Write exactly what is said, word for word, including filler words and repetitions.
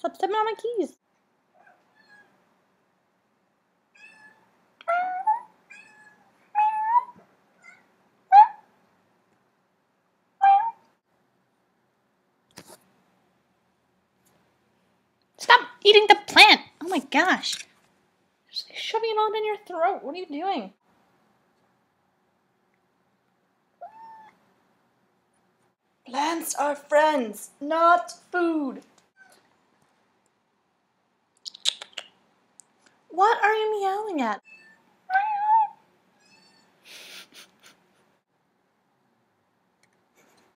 Stop stepping on my keys. Stop eating the plant. Oh my gosh. Just shoving it all in your throat. What are you doing? Plants are friends, not food. What are you meowing at?